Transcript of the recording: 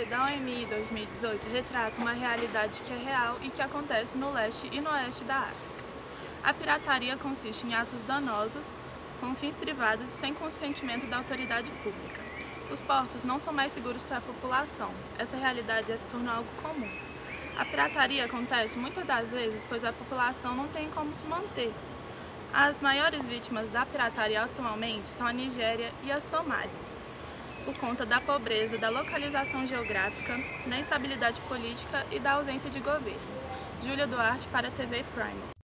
da OMI 2018 retrata uma realidade que é real e que acontece no leste e no oeste da África. A pirataria consiste em atos danosos com fins privados sem consentimento da autoridade pública. Os portos não são mais seguros para a população. Essa realidade já se tornou algo comum. A pirataria acontece muitas das vezes pois a população não tem como se manter. As maiores vítimas da pirataria atualmente são a Nigéria e a Somália, por conta da pobreza, da localização geográfica, da instabilidade política e da ausência de governo. Júlia Duarte para a TV Prime.